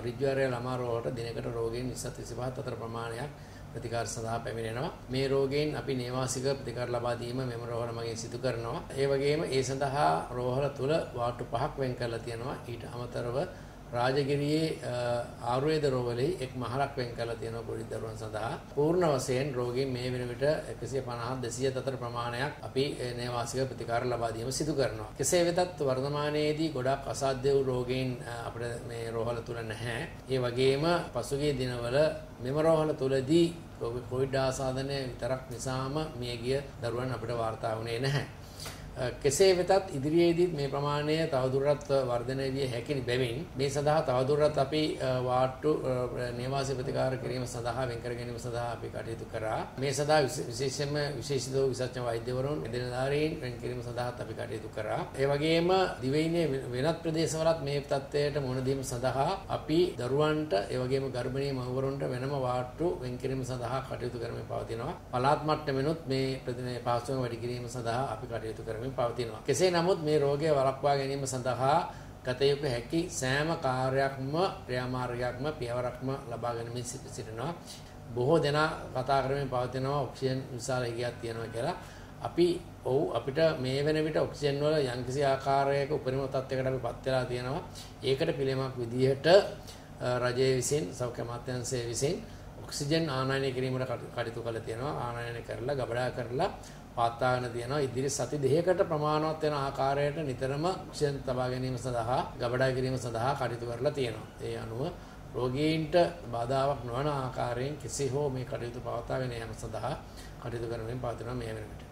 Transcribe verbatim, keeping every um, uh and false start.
රිජ්වාරය ළමා රෝහලට දිනකට රෝගීන් විස්සත් විසිපහක් අතර ප්‍රමාණයක් ප්‍රතිකාර සඳහා පැමිණෙනවා. මේ රෝගීන් අපි නේවාසික ප්‍රතිකාර ලබා දීම මෙම රෝහල මගින් සිදු කරනවා. ඒ වගේම ඒ සඳහා රෝහල තුල වාට්ටු පහක් වෙන් කරලා තියෙනවා. ඊට අමතරව රාජගිරියේ ආයුර්වේද රෝහලේ එක් මහලක් වෙන් කරලා තියෙනවා පොඩි දරුවන් සඳහා. පූර්ණ වශයෙන් රෝගීන් මේ වෙන විට එකසිය පනහක් දෙසිය අතර ප්‍රමාණයක් අපි නේවාසික ප්‍රතිකාර ලබා දීම සිදු කරනවා. කෙසේ වෙතත් වර්තමානයේදී ගොඩක් අසාධ්‍ය වූ රෝගීන් අපිට මේ රෝහල තුල නැහැ. ඒ වගේම පසුගිය දිනවල මෙම රෝහල තුලදී කොවිඩ් ආසාදනය විතරක් නිසාම මියගිය දරුවන් අපිට වාර්තා වුණේ නැහැ. කෙසේ වෙතත් ඉදිරියේදී මේ ප්‍රමාණය තවදුරටත් වර්ධනය විය හැකි බැවින් මේ සඳහා තවදුරටත් අපි වාට්ටු නේවාසික ප්‍රතිකාර කිරීම සඳහා වෙන් කර ගැනීම සඳහා අපි කටයුතු කරා. මේ සඳහා විශේෂයෙන්ම විශේෂිත විසර්ජන වෛද්‍යවරුන් එදිනදාරීන් වෙන් කිරීම සඳහාත් අපි කටයුතු කරා. ඒ වගේම දිවයිනේ වෙනත් ප්‍රදේශවලත් මේ තත්ත්වයට මුහුණ දීම සඳහා අපි දරුවන්ට ඒ වගේම ගර්භණී මව්වරුන්ට වෙනම වාට්ටු වෙන් කිරීම සඳහා කටයුතු කරමින් පවතිනවා. පළාත් මට්ටමෙනුත් මේ ප්‍රතිනේ පහසුකම් වැඩි කිරීම සඳහා අපි කටයුතු කරමින් පවතිනවා. කෙසේ නමුත් මේ රෝගය වළක්වා ගැනීම සඳහා ගත යුතු හැකි සෑම කාර්යයක්ම ක්‍රියාමාර්ගයක්ම පියවරක්ම ලබා ගැනීම සිටිනවා. බොහෝ දෙනා කතා කරමින් පවතිනවා ඔක්සිජන් විශාල හිගයක් තියෙනවා කියලා. අපි ඔව් අපිට මේ වෙන විට ඔක්සිජන් වල යම්කිසි ආකාරයක උපරිම තත්යකට අපි පත් වෙලා තියෙනවා. ඒකට පිළිමක් විදිහට රජය විසින් සෞඛ්‍ය අමාත්‍යාංශය විසින් ඔක්සිජන් ආනයනය කිරීමට කටයුතු කළා තියෙනවා. ආනයනය කරලා ගබඩා කරලා පාත්තාගෙන තියෙනවා. ඉදිරි සති දෙකකට ප්‍රමාණවත් වෙන ආකාරයට නිතරම ඔක්සිජන් තබා ගැනීම සඳහා ගබඩා කිරීම සඳහා කටයුතු කරලා තියෙනවා. ඒ අනුව රෝගීන්ට බාධාවක් නොවන ආකාරයෙන් කෙසේ හෝ මේ කටයුතු පවත්වාගෙන යාම සඳහා කටයුතු කරමින් පවතිනවා මේ වෙනකොට.